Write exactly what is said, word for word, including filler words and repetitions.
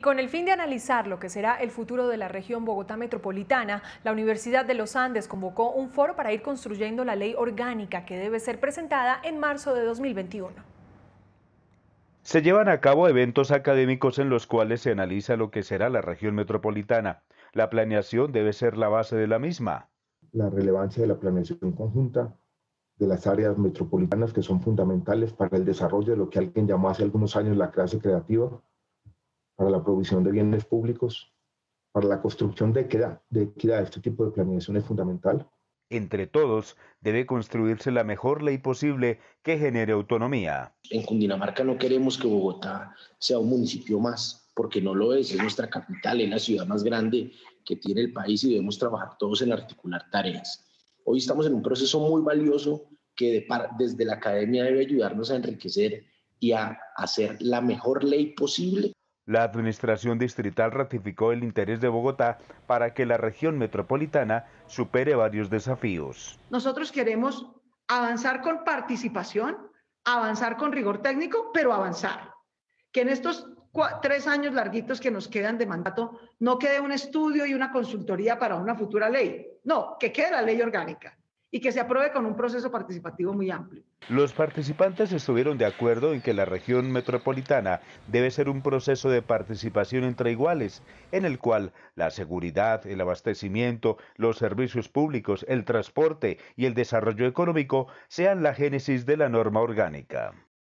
Con el fin de analizar lo que será el futuro de la región Bogotá Metropolitana, la Universidad de los Andes convocó un foro para ir construyendo la ley orgánica que debe ser presentada en marzo de dos mil veintiuno. Se llevan a cabo eventos académicos en los cuales se analiza lo que será la región metropolitana. La planeación debe ser la base de la misma. La relevancia de la planeación conjunta de las áreas metropolitanas que son fundamentales para el desarrollo de lo que alguien llamó hace algunos años la clase creativa, para la provisión de bienes públicos, para la construcción de equidad. De equidad. Este tipo de planeación es fundamental. Entre todos, debe construirse la mejor ley posible que genere autonomía. En Cundinamarca no queremos que Bogotá sea un municipio más, porque no lo es, es nuestra capital, es la ciudad más grande que tiene el país y debemos trabajar todos en articular tareas. Hoy estamos en un proceso muy valioso que de par, desde la academia debe ayudarnos a enriquecer y a hacer la mejor ley posible. La administración distrital ratificó el interés de Bogotá para que la región metropolitana supere varios desafíos. Nosotros queremos avanzar con participación, avanzar con rigor técnico, pero avanzar. Que en estos tres años larguitos que nos quedan de mandato no quede un estudio y una consultoría para una futura ley. No, que quede la ley orgánica y que se apruebe con un proceso participativo muy amplio. Los participantes estuvieron de acuerdo en que la región metropolitana debe ser un proceso de participación entre iguales, en el cual la seguridad, el abastecimiento, los servicios públicos, el transporte y el desarrollo económico sean la génesis de la norma orgánica.